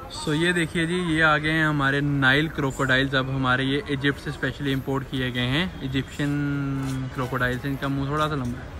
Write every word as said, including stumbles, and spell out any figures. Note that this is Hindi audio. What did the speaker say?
सो so, ये देखिए जी, ये आ गए हैं हमारे नाइल क्रोकोडाइल्स। अब हमारे ये इजिप्ट से स्पेशली इंपोर्ट किए गए हैं, इजिप्शियन क्रोकोडाइल्स। इनका मुंह थोड़ा सा लंबा है।